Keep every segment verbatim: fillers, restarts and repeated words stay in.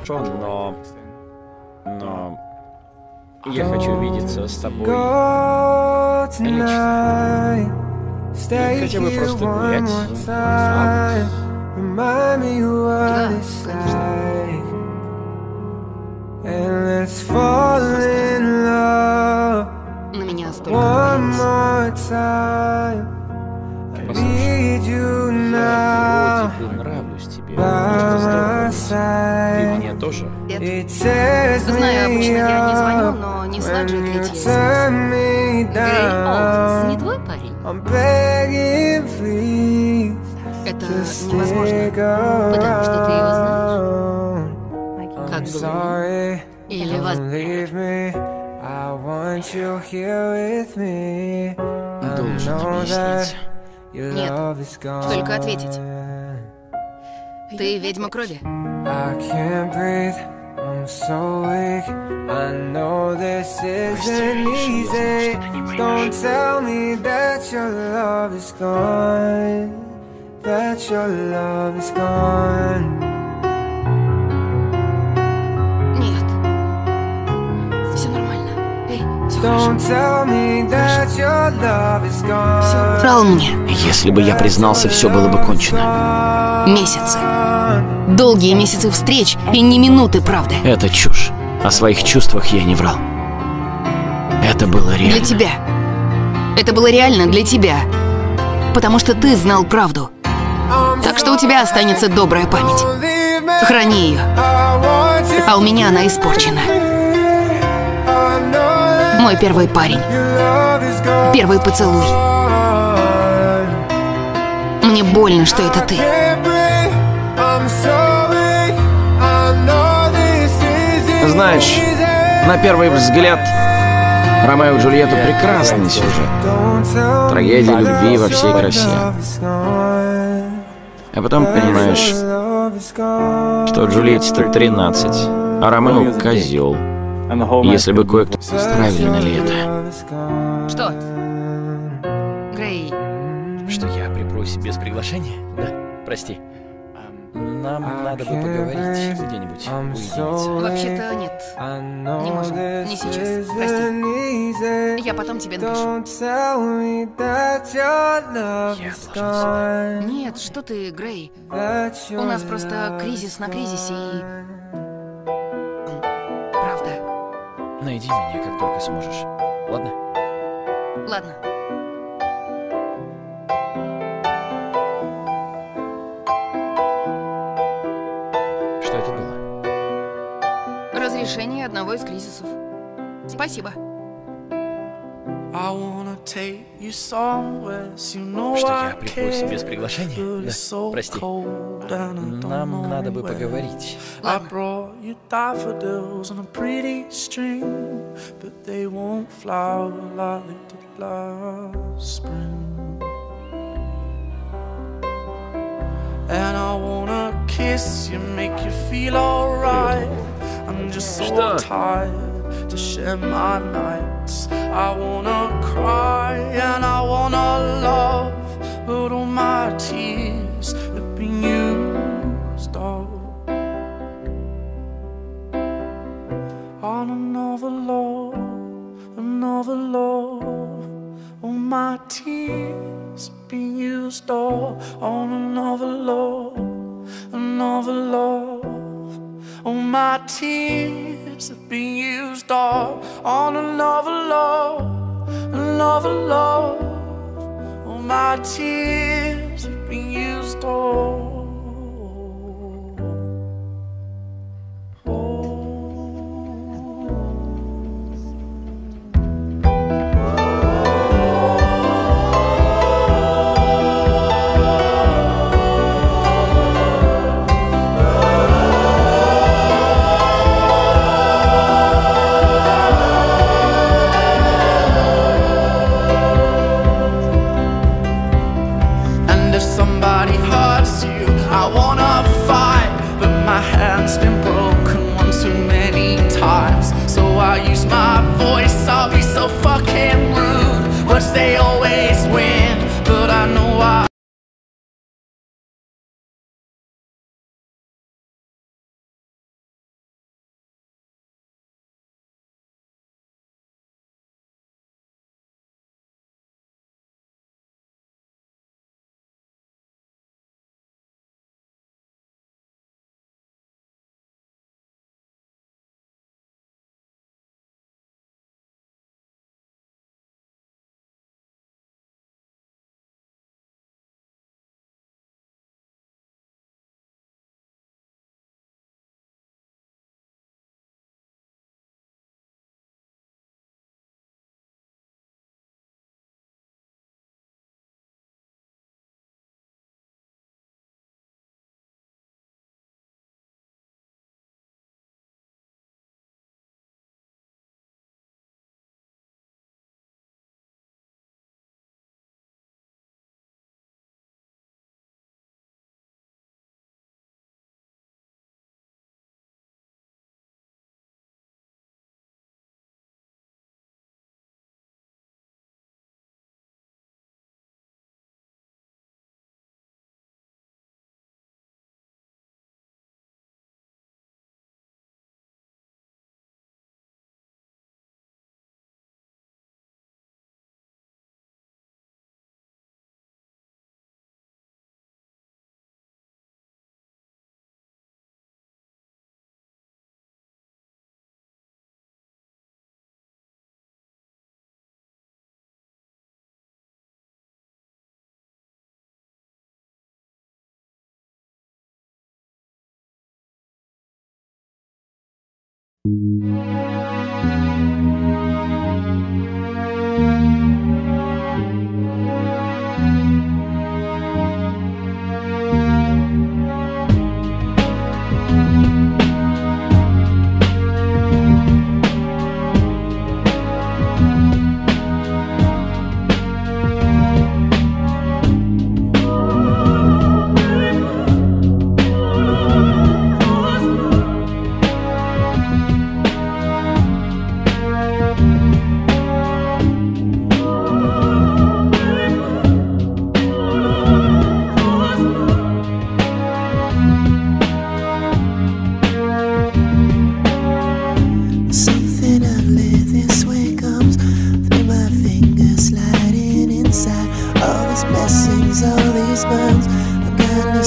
хорошо, но... Но... Я хочу видеться с тобой лично. И хотя бы просто гулять. Да, конечно. На меня столько Послушай, я вроде бы нравлюсь тебе. Это здорово. Ты мне тоже? Нет. Знаю, обычно я не звоню, но не слать же третий смс. Грей Олдс не твой парень? Это невозможно, потому что ты его знаешь. Как думаешь? Или вас... Должен объяснить. Нет, только ответить. Ты ведьма крови? Нет. Все нормально. Эй, все хорошо. Все врал мне. Если бы я признался, все было бы кончено. Месяцы. Долгие месяцы встреч и ни минуты правды. Это чушь. О своих чувствах я не врал. Это было реально. Для тебя. Это было реально для тебя. Потому что ты знал правду. Так что у тебя останется добрая память. Храни ее. А у меня она испорчена. Мой первый парень. Первый поцелуй. Мне больно, что это ты. Знаешь, на первый взгляд, Ромео и Джульетта — прекрасный сюжет. Трагедия любви во всей красе. А потом понимаешь, что Джульетте-то тринадцать, а Ромео — козел. Если бы кое-кто... Правильно ли это? Что? Грей. Что я припрось без приглашения? Да, прости. Нам надо бы поговорить где-нибудь, уединиться. Вообще-то нет. Не можем. Не сейчас. Прости. Я потом тебе напишу. Я должен... Нет, что ты, Грей. У нас просто кризис на кризисе и... Правда. Найди меня, как только сможешь. Ладно? Ладно. Что это было? Разрешение одного из кризисов. Спасибо. Что я приплюсь без приглашения? Да, прости. Нам надо бы поговорить. Ладно. And I wanna kiss you, make you feel alright. I'm just so tired to share my nights. I wanna cry and I wanna love, but all my tears have been used up on another love, another love. All my tears have been used up on another love, another love. All my tears have been used up on another love, another love. All my tears have been used up. If somebody hurts you, I wanna fight, but my hand's been broken one too many times. So I use my voice, I'll be so fucking rude, but they always win, but I know I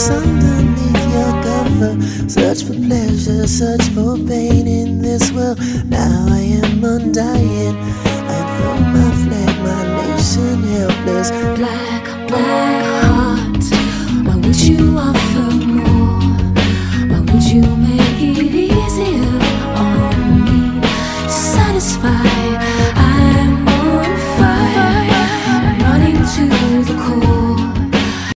peace underneath your cover. Search for pleasure, search for pain in this world. Now I am undying. I throw my flag, my nation helpless. Black, black heart, why would you offer me?